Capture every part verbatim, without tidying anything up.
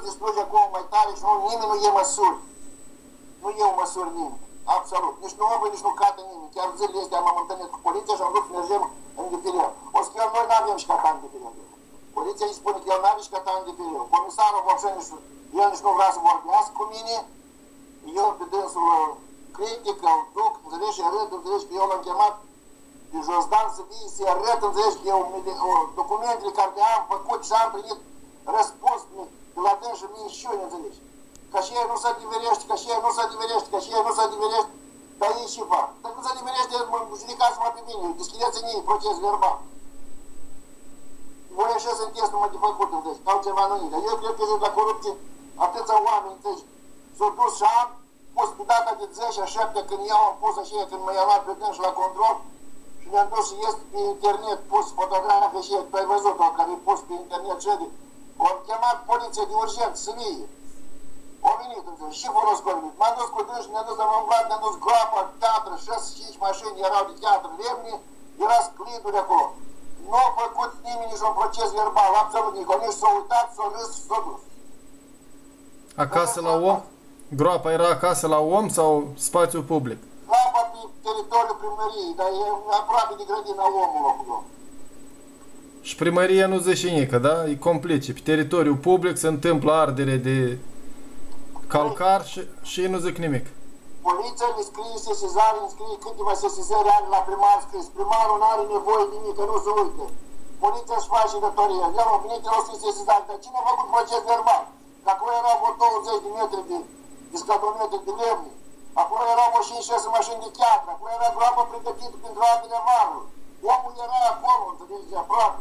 distruge acum mai tare și nu, nimeni nu e măsuri. Nu iau măsuri nimeni. Absolut. Nici nu omul, nici nu cată nimeni. Chiar zilele astea m-am întâlnit cu poliția și am vrut să mergem în diferit. O să chiar noi n-avem și catan de diferit. Poliția îi spune că el n-are și catan de diferit. Comisarul Vopșă nici el nici nu vrea să vorbească cu mine. Eu pe dânsul critic, îl duc, înțelegi, arăt, înțelegi că eu l-am chemat pe Josdan să vii, să arăt, înțelegi că eu documentele care le-am făcut și am primit răspuns de la dâns și minciuni, înțelegi. Ca și ei nu se adiverește, ca și ei nu se adiverește, ca și ei nu se adiverește, dar ei și fac. Dacă nu se adiverește, judecați-mă pe mine, deschideți-mi ei proces verbal. Voi așa sunt test numai de făcut, înțelegi, altceva nu e. Dar eu cred că zic la corupție, atâția oameni, înțelegi, s-au dus și am pus pe data de zece a șaptea, când eu am pus așa, când mă-i luat pe dâns la control, și ne-am dus și este pe internet pus fotografie și tu ai văzut-o, care e pus pe internet și au chemat poliția de urgență să vie. Au venit, înțelegi, și folos cu venit. M-am dus cu dâns, ne-am dus, am umblat, ne-am dus groapă, teatră, șase cinci mașini erau de teatră lemne, era scliduri acolo. Nu a făcut nimeni nici un proces verbal, absolut nici. Nici s-a uitat, s-a râs, s-a dus. Acasă la om? Groapa era acasă la om sau spațiu public? Groapa pe teritoriul primăriei, dar e aproape de grădina omului acolo. Și primăria nu zice nică, da? E complice. Pe teritoriul public se întâmplă ardere de calcar și, și ei nu zic nimic. Poliția le scrie sesizare, îmi scrie câteva sesizări are la primar scris. Primarul nu are nevoie de nimic, că nu se uite. Poliția își face datoria. El a venit, el a scris sesizare, dar cine a făcut proces verbal? Că acolo erau vreo douăzeci de metri de, de scatometri de lemne. Acolo erau vreo cinci șase mașini de teatră. Acolo era groapă pregătită pentru ardere varului. Omul era acolo, înțelegi, de aproape.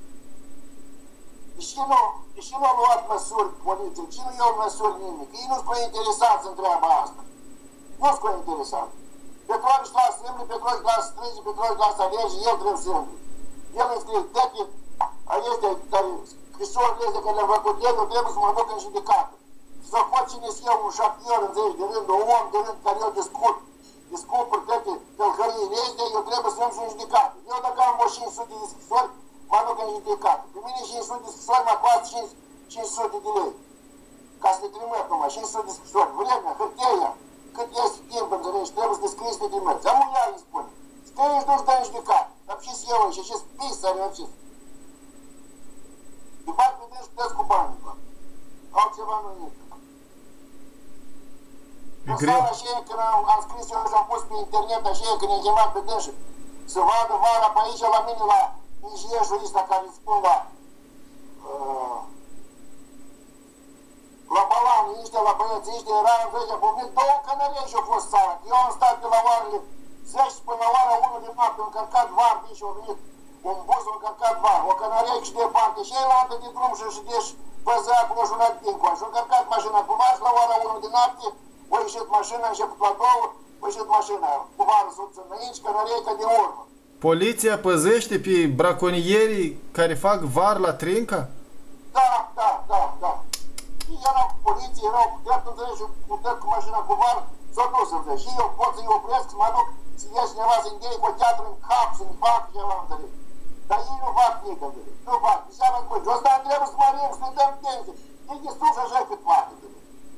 Și nu, și nu a luat măsuri poliție, și nu iau măsuri nimic. Ei nu-s cu interesați în treaba asta. Nu-s cu interesați. Petrol își lasă semne, Petrol își lasă strânge, Petrol își lasă alege, el trebuie semne. El îmi scrie, tăti, este care, scrisorile astea care le-am făcut el, eu trebuie să mă duc în judecată. Să pot cine să iau un șapior, înțelegi, de rând, un om de rând care eu discut, discupuri toate tălhăriile astea, eu trebuie să iau și în judecată. Eu dacă am o cinci sute de scrisori, mă duc în judecată. Pe mine cinci sute de scrisori mă costă cinci sute de lei. Ca să te trimit numai, cinci sute de scrisori. Vremea, hârtia, cât este timp, înțelegi, trebuie să te scrii să te trimiți. Am un ea îi spune. Scrie și du-ți dă-i în judecată. Dar și eu aici, și spis să reușiți. Îi fac pe dâns și plăți cu banii. Altceva nu e. În seara așa, când am, am scris eu și am pus pe internet așa, când i-am chemat pe dâns să vadă vara pe aici la mine la ingierul ăsta care îi spun la uh, la balanii ăștia, la băieții ăștia, era în vegea, pe mine două cănării și au fost seara. Eu am stat de la oarele zece până la ora unu de noapte, au încărcat var, și au venit un buz, au încărcat var, o cănărie și departe, și ei la altă de drum și și deși păzea acolo și una dincolo. Și au încărcat mașina cu var, la ora unu de noapte, au ieșit mașina, a început la două, au ieșit mașina cu varul sus înainte, cănărie de urmă. Poliția păzește pe braconierii care fac var la Trinca? Da, da, da, da. Ei erau cu poliție, erau cu drept, înțelegi, și cu drept cu mașina cu var, s-au dus, înțelegi. Și eu pot să-i opresc, să mă duc, să ia cineva să-i îndei cu o teatră în cap, să-mi fac ceva, înțelegi. Dar ei nu fac nici, înțelegi. Nu fac. Și seama cu ei, ăsta trebuie să mărim, să-i dăm pensie. E destul și așa cât fac, înțelegi.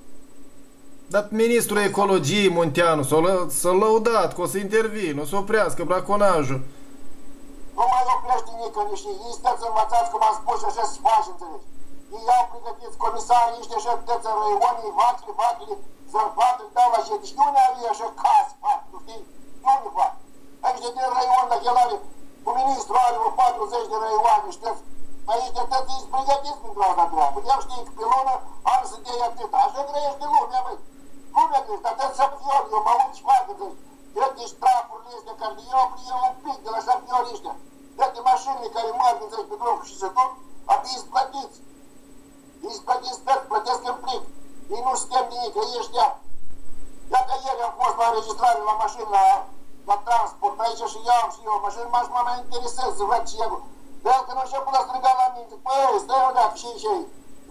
Dar ministrul ecologiei Munteanu s-a lăudat că o să intervină, o să oprească braconajul. Nu mai oprește nică nici ei. Ei stăți învățați, cum am spus, și așa se face, înțelegi. Ei au pregătiți comisarii ăștia așa, puteți în răionii, vacile, vacile, zărbatele, dau la ședii. Știu unde avea așa case, fac, tu știi? Știu unde fac. Aici din răion, dacă el are, cu ministru are o patruzeci de răioane, știți? Aici de tăți ești pregătiți pentru asta treabă. Eu știi că pe lună am să dea atâta. Așa trăiește lumea, băi. Lumea trăiește, dar tăți șaptiori, eu mă uit și fac, înțelegi. Dă-te-și trapurile astea care de eu iau un pic de la șaptiori ăștia. Dă-te mașinile care merg, înțelegi, pe drum și se duc, abia îți plătiți. Ei îți plătiți tăți, plătesc în plic. Ei nu știu nimic, ei ăștia. Dacă ieri am fost la înregistrare la mașini, la, la transport, aici și iau și eu mașini, mă mai interesez să văd ce e. Dar când a început a striga la mine, zic, păi, stai o dată și aici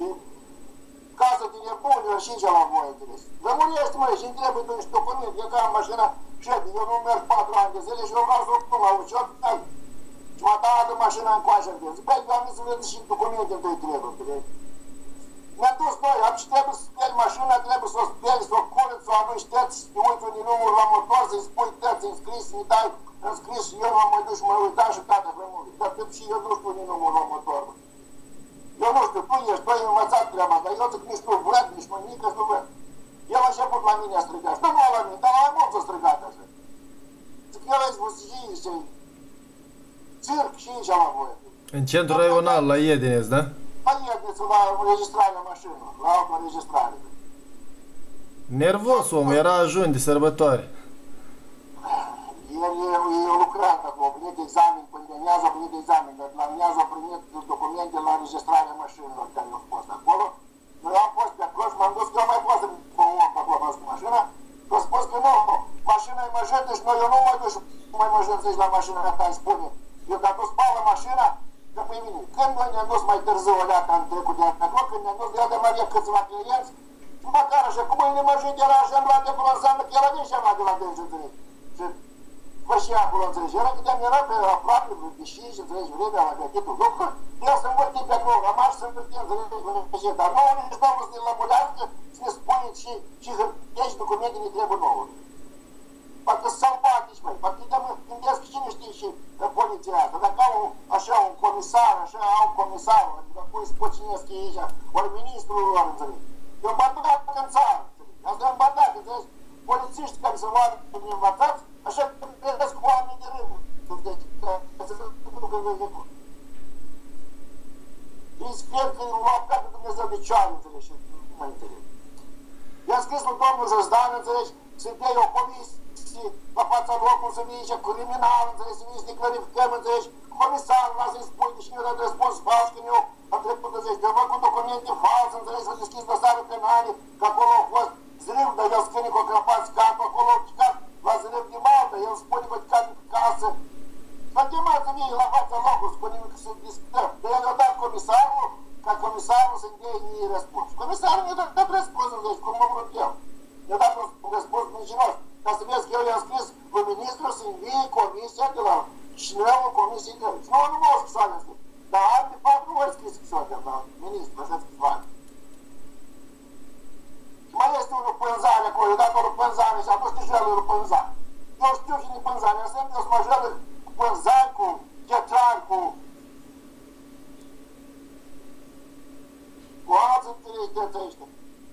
casă de nebunilor și aici la voi, interes. Vă murești, măi, și-mi trebuie tu niște documente, eu că am mașina șede, eu nu merg patru ani de zile și eu vreau să o pun la ușor, stai. Și mă dau de mașina în coașă de zic, băi, eu am să văd și documente întâi trebuie, interes. Ne-a dus noi, și trebuie să speli mașina, trebuie să o speli, să o cureți, să o aduci tăți, să te uiți unii număr la motor, să-i spui tăți înscris, să-i dai înscris și eu m-am mai dus și mă uitam și tata rămâne. Dar tot și eu nu știu unii număr la motor. Eu nu știu, tu ești, tu ai învățat treaba, dar eu zic nici nu văd, nici mă nică, nu văd. El a început la mine a strigat, nu numai la mine, dar la mai mult a strigat așa. Zic, el a zis, și circ și aici la voie. În centru raional, la Iedineț, da? La Iedineț, la înregistrarea mașinilor, la autoînregistrare. Nervos om, era ajun de sărbătoare. El e lucrat acolo, a primit examen, până de amiază a primit examen, dar la amiază a primit documente la înregistrarea mașinilor care au fost acolo. Noi am fost pe acolo și m-am dus că eu mai fost cu un om acolo cu mașina și a spus că nu, mașina e măjântă și noi eu nu mă duc și mai măjânțești la mașina ta, îi spune. Eu dacă tu spală mașina, că pe mine, când noi ne-am dus mai târziu o dată în trecut de acolo, când ne-am dus de dată mai avea câțiva clienți, și măcar așa, cum mâine măjânt era așa în luat de acolo, înseamnă că era din ceva de la dânsi, înțelegi. Și vă și acolo, înțelegi, era că de-am era pe aproape, de cinci, înțelegi, vremea la gătitul lucru, el să învârti pe acolo, rămași să învârti, înțelegi, dar nouă nici domnul să ne lămurească, să ne spuneți și, și hârtești documente ne trebuie nouă. Parcă sunt sălbatici, măi, parcă gândesc cine știe și poliția asta. Dacă au așa un comisar, așa au comisar, adică pui spocinesc ei aici, ori ministrul lor, înțelegi. E un bărdac în țară, înțelegi. Asta e un bărdac, înțelegi. Polițiști care se vadă învățați, așa gândesc cu oamenii de rând. Deci, ca să se ducă în vecul. Îi sper că îi lua ca pe Dumnezeu de cioară, înțelegi, și nu mai înțelegi. I-am scris lui domnul Jăzdan, înțelegi, să-i dea o comisie la fața locului, să vii și criminal, înțelegi, să vii să ne clarificăm, înțelegi, comisarul ăla să-i spui, deși mi-a dat răspuns fals, că eu am trecut, înțelegi, de-a făcut documente false, înțelegi, să deschis dosare penale, că acolo a fost zriu, dar el scrie că a crăpat scatul, acolo a picat la zriu de Malta, el spune că a picat în casă. Dar chemați să vii la fața locului, spune că să discutăm. Dar el a dat comisarul, ca comisarul să-i dea ei răspuns. Comisarul mi-a dat răspuns, înțelegi, cum mă vrut eu. Mi-a dat un răspuns mincinos. Ca să vezi că eu i-am scris lui ministru să învie comisia de la șinelul comisiei de la. Și nu, nu mă o scrisoare am scris. Dar am de patru ori scris scrisoare de la ministru, așa scrisoare. Și mai este unul pânzare acolo, eu dat o pânzare și a fost tijelul pânzare. Eu știu și din pânzare, înseamnă eu să mă jelă cu pânzare, cu chetrari, cu... cu alții înțelegi ăștia.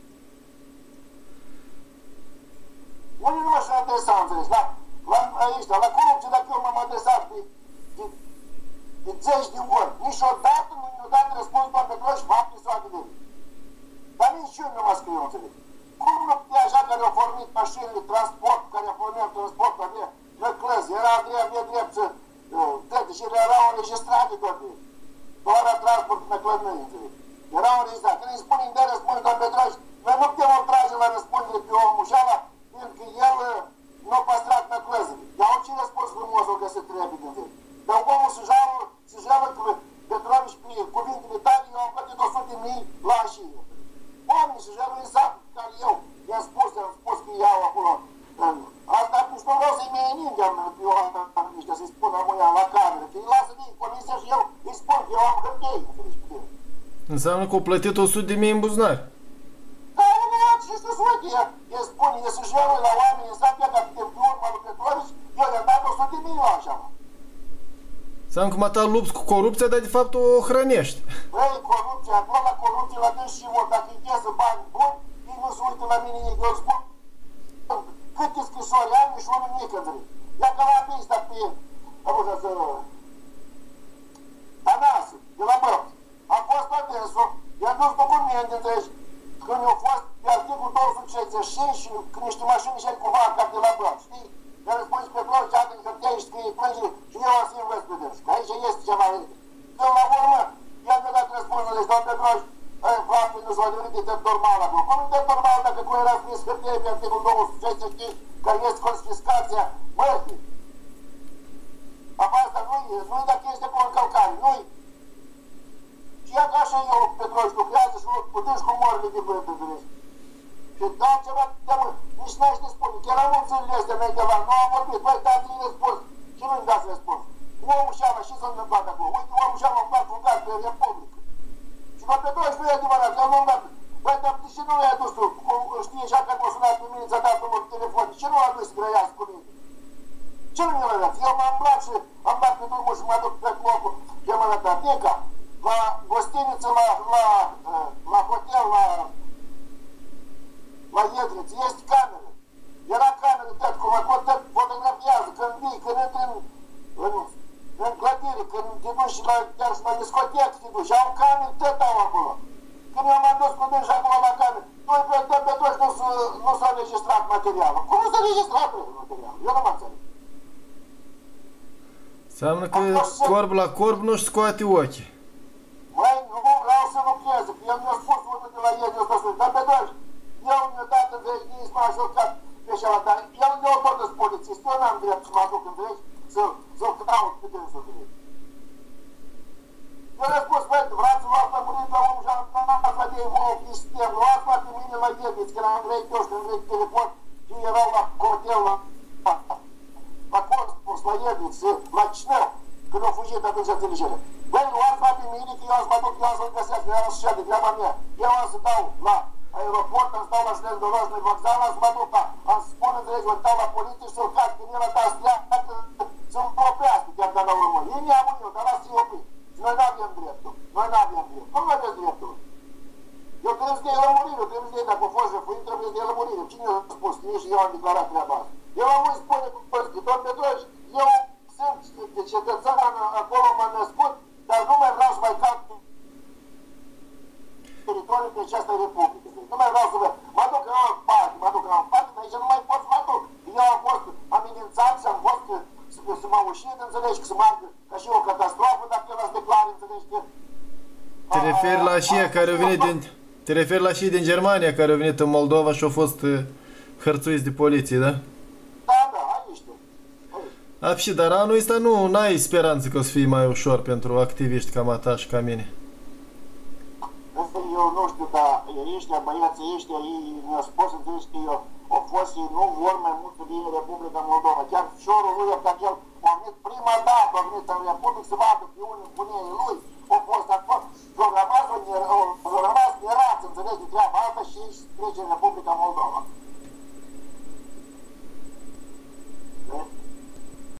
Unii nu m-aș adresa, înțelegi, la, la, aici, la corupție, dacă eu m-am adresat de, de, de zeci de ori, niciodată nu mi-a dat răspuns doar pe Petrov și faptul s-o adevărat. Dar nici eu nu mă scriu, înțelegi. Cum nu putea așa care au formit mașinile, transport, care au formit transport, avea năclăzi, era avea, avea drept să, uh, și erau înregistrate toate. Doar la transport năclănăi, înțelegi. Erau înregistrate. Când îi spunem de răspuns doar Petrov, noi nu putem o trage la răspundere pe omul și ala, pentru că el nu a păstrat năclăzile. Dar ce răspuns frumos o găsit trebuie de zi. Dar omul se jală, se jală că Petrov și pe cuvintele tale, eu am plătit o sută de mii la și eu. Oamenii se jală exact care eu i-am spus, i-am spus că iau acolo. Asta nici nu vreau să-i mie ninge pe eu am niște să-i spun amuia la cameră, că îi lasă din comisia și eu îi spun că eu am hârtei. Înseamnă că au plătit o sută de mii în buzunar. Și să suite, el spune, el să-și iau la oameni, să apia ca pe urma lui Petrovici, eu i-am dat o sută de mii la așa. Înseamnă că mă ta lupți cu corupția, dar de fapt o hrănești. Băi, corupția, acolo la corupție, la dâns și vor, dacă îi iesă bani buni, ei nu se uită la mine, ei eu spun, câte scrisori am și unul mic, înțeleg. Ia că l-am prins, dar pe el, am așa să... Tănase, de la Bălți. A fost la dânsul, i-am dus documente, înțelegi, când au fost pe articolul două sute șaizeci și cinci și când niște mașini și-ai cumva ca de la Bălți, știi? Dar răspuns pe Petrov, ce atât hârtia și scrie plângere și eu o să-i învăț pe dânsul. Că aici este ceva. Când la urmă, i-am dat răspunsul, deci, doamne Petrov, frate, nu s-o adevărat, e tăt normal acolo. Cum e tăt normal dacă cum era scris hârtia pe articolul două sute șaizeci și cinci, care este confiscația mărtii? Apa asta nu-i, nu-i dacă este cu încălcare, nu-i. Și ia că așa eu, Petrov, lucrează și puteți cu morile de băietă, înțelegi. Și dau ceva de mă, nici n-aș de spune, chiar am înțeles de înainte la, nu am vorbit, băi, dați-i răspuns. Și nu-mi dați răspuns. Omul și-ala, și s-a întâmplat acolo? Uite, omul și-ala a luat un gaz pe Republică. Și la Petrov, nu e adevărat, eu nu-mi dat, băi, dar de ce nu i-a dus tu? Știi așa că m-a sunat pe mine, ți-a dat numărul de telefon. De ce nu l-a dus să grăiască cu mine? Ce nu mi-l-a dat? Eu m-am luat și am dat pe drumul și mă duc pe locul pe Mănătateca, la gostiniță, la, la, la hotel, la, la Iedriță. Este cameră. Era cameră, tot cum acolo, tot fotografiază, când vii, când intri în, în, în clădire, când te duci la, chiar și la discotecă te duci, au camere, tot au acolo. Când eu m-am dus cu dânsi acolo la cameră, noi pe, pe, pe toți nu, nu s-a registrat materialul. Cum nu s-a registrat materialul? Eu nu mă înțeleg. Înseamnă că corp la corp nu-și scoate ochii. Măi, nu vreau să lucreze, că el mi-a spus unul de la el, ăsta sus, dar pe doar, eu mi-a dat în veci, m-a jucat pe așa, dar el mi-a tot de polițist, eu n-am drept să mă aduc în veci, să-l caut pe dânsul de veci. Eu le-am spus, băi, vreau să luați la murit la om și am dat la de evoluă pe sistem, luați-mă pe mine la Ieviț, că eram grei toți, când vrei telefon, și erau la hotel, la la Corpus, la Ieviț, la Cineu, când au fugit atunci înțelegere. Băi, luați-mă pe mine, că eu am să mă duc, eu am să-l găsesc, eu am să-și de treaba mea. Eu am să dau la aeroport, am să dau la Șnel-Dorojnui voczal, am să mă duc, am să spun înțelegi, îl dau la poliție și să-l cazi, când el a dat streacă, să-mi oprească, chiar dacă n-au rămân. Ei mi-a murit, dar lasă-i opri. Și noi n-avem dreptul. Noi n-avem dreptul. Cum nu aveți dreptul? Eu trebuie să dea lămurire, trebuie să dea, dacă a fost jefuit, trebuie să dea lămurire. Cine a spus? Nici eu am declarat treaba asta. Eu am îi spune cu părți, tot pe toți, eu sunt de cetățean, acolo m-am născut, dar nu mai vreau să mai caut teritoriul pe această republică. Nu mai vreau să văd. Mă duc în alt parte, mă duc în alt parte, dar aici nu mai pot să mă duc. Eu am fost amenințat și am fost să, să mă ușit, înțelegi, că să meargă ca și o catastrofă, dacă el îți declară, înțelegi, că... Te referi la aceia care au venit din... Te referi la cei din Germania care au venit în Moldova și au fost hărțuiți de poliție, da? Da, da, aici. A, și dar anul ăsta nu, n-ai speranță că o să fie mai ușor pentru activiști ca ta și ca mine. Eu nu știu, dar ăștia, băieții ăștia, ei mi-au spus, înțelegi, că eu au fost, ei nu vor mai mult să vină în Republica Moldova. Chiar fișorul lui, că el a venit prima dată, a venit în Republică să vadă pe unii bunii lui, au fost acolo. Și au rămas, au rămas mirați, înțelegi, de treaba asta și ei trece în Republica Moldova.